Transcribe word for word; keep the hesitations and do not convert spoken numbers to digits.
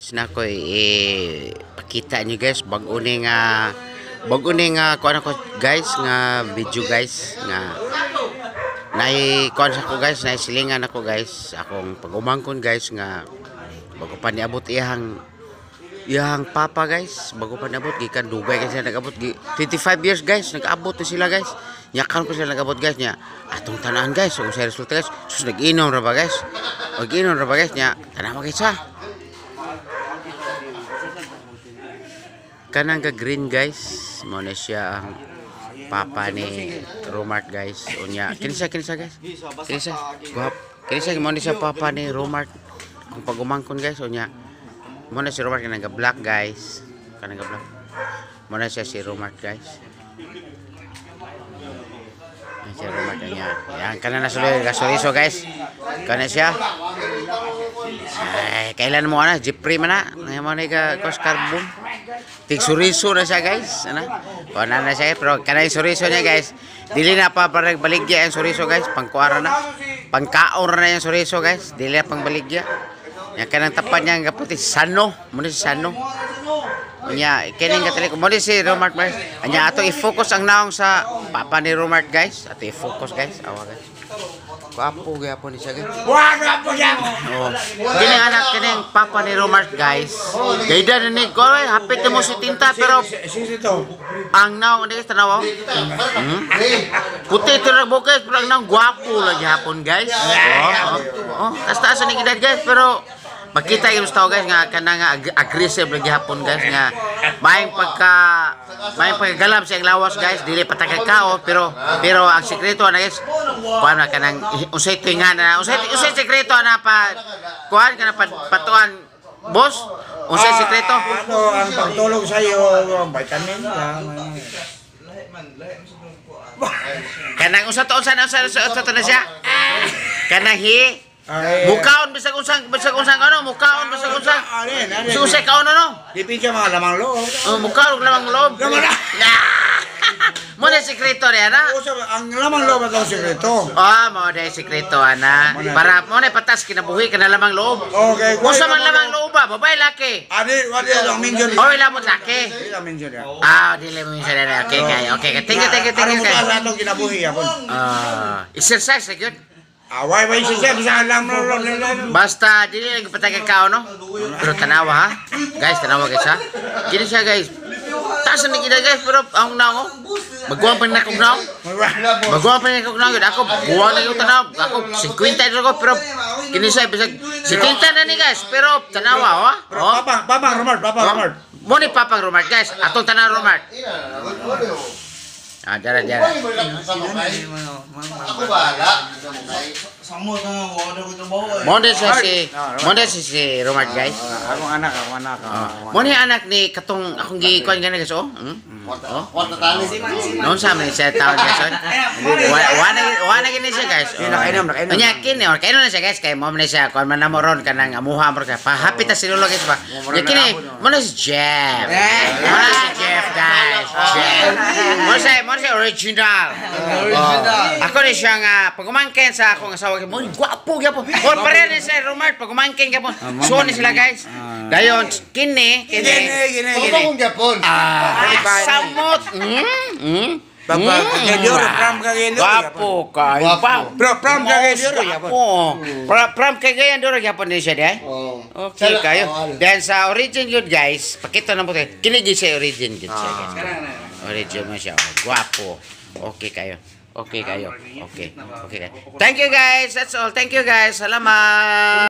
Na ko eh pakita nyo guys bago ni nga bago ni nga kuan ako guys nga video guys nga nay kuan ako guys nay silingan ako guys akong pagumangkon guys nga bago pa niabot iyang iyang papa guys bago pa niabot gikan Dubai kasi nagabot twenty-five years guys nagabot to sila guys nyakan ko sila nagabot guys nya atong tanan guys kung sa resulta guys sus nag-inom ra ba guys nag-inom ra ba guys nya tanawa guys ha. Kanang ka green guys mo na siya ang papa ni Romart guys unya kinsa kinsa guys kinsa guwap kinsa mo na siya papa ni Romart ang pagumangkon guys unya mo na si Romart kanang ka black guys kanang ka black mo na siya si Romart guys yan si Romart niya yan kanang nasuloy gasoriso guys kana siya ay kailan mo na Jeffrey man na mo na ka kos carbon tig suriso na siya guys ana wala na siya pero kanay suriso niya guys dili na pa parang baligya ang suriso guys pangkuara na pangkaon na yung suriso guys dili na pang baligya yang kanang tapan niya nga puti sano mo si sano nya kining katali ko mo si Romart guys anya ato i-focus ang naong sa papa ni Romart guys ato i-focus guys awa guys guwapo gyapon ni siya guys. Wa guwapo gyapon. Oh. Kini anak kini papa ni Romart guys. Gayda ni ko eh hapit mo si tinta pero ang naong ni tanaw. Hmm? Puti tirag bukes pero ang naong guwapo lagi hapon guys. Oh, oh. Taas-taas ni edad guys pero makita yung tao guys nga kanang aggressive lagi hapon guys nga maayong pagka maayong paggalam sa lawas guys dili patagkao pero pero ang sekreto na guys kuan na kanang unsay tuingan na unsay unsay sekreto na pa kuan kana patuan boss unsay sekreto ano ang pagtulog sa iyo vitamin lang kanang usa to unsa na usa to na siya kanang hi mukaon bisag unsang bisag unsang ano mukaon bisag unsang susay kaon ano dipinsa mga lamang loob oh mukaon lamang loob mo na sekreto re ana ang lamang loob ang sekreto ah mo na sekreto ana para mo na patas kinabuhi kana lamang loob okay mo sa man lamang loob ba babae laki ani wala lang minjon oh ila mo laki ila minjon ah dili mo minjon na okay kay okay thank you thank you thank you kay para mo kinabuhi apon ah exercise gyud away way siya sa alam no basta dili lang patagay kao no pero tanawa ha guys tanawa guys ha kini siya guys taas na kita guys pero ang naong magkuha pa na kong naong magkuha pa na kong naong ako buwan na yung tanaw ako fifty na ako pero kini siya bisag seventy na ni guys pero tanawa ha papang papang Romart papang Romart mo ni papang Romart guys atong tanaw Romart ah dara dara ako bala samo na wala ko to bawo mo din sa si mo din si si Romart guys akong anak akong anak mo ni anak ni katong akong gikuan gani guys oh oh kwarta tani noon sa amin sa tawag guys wana wana gini siya guys nakainom nakainom anya kini or kaino na siya guys kay mo man siya kon man namo ron kanang amuha mo ka pa happy ta sinulo guys ba kini mo na si Jeff mo na si Jeff guys Jeff mo sa mo sa original original ako ni siya nga pagumangken sa akong asawa mo guwapo gyapon or pare ni sa Romart pagumangken gyapon so ni sila guys dayon kini kini kini kini kung gyapon ah samot hmm Papa, kagedor, pram kagedor. Guwapo ka. Bro, pram kagedor. Pram pram kagedor gyapon din siya dai. Okay kayo. Dan sa origin good guys, pakita na mo kay. Kini gyud sa origin good siya guys. Origin mo siya. Guwapo. Okay kayo. Okay kayo. Okay. Okay kayo. Thank you guys. That's all. Thank you guys. Salamat.